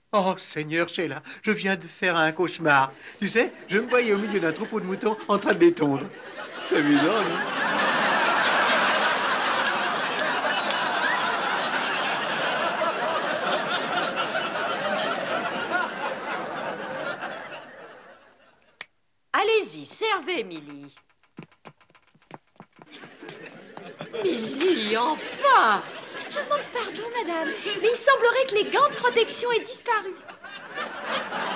Oh, Seigneur Sheila, je viens de faire un cauchemar. Tu sais, je me voyais au milieu d'un troupeau de moutons en train de les tondre. C'est amusant, non? Allez-y, servez, Milly. Milly, enfin! Je demande pardon, madame, mais il semblerait que les gants de protection aient disparu.